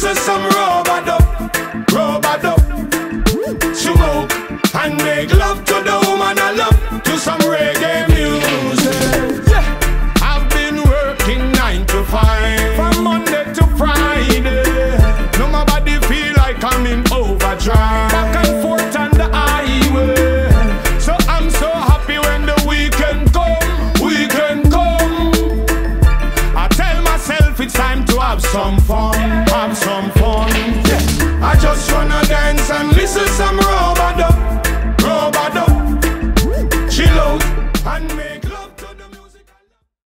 listen some rub-a-dub, smoke and make love to the woman I love, to some reggae music. Yeah. I've been working 9 to 5, from Monday to Friday. No, my body feel like I'm in overdrive, back and forth on the highway. So I'm so happy when the weekend come. I tell myself it's time to have some fun, Yeah. I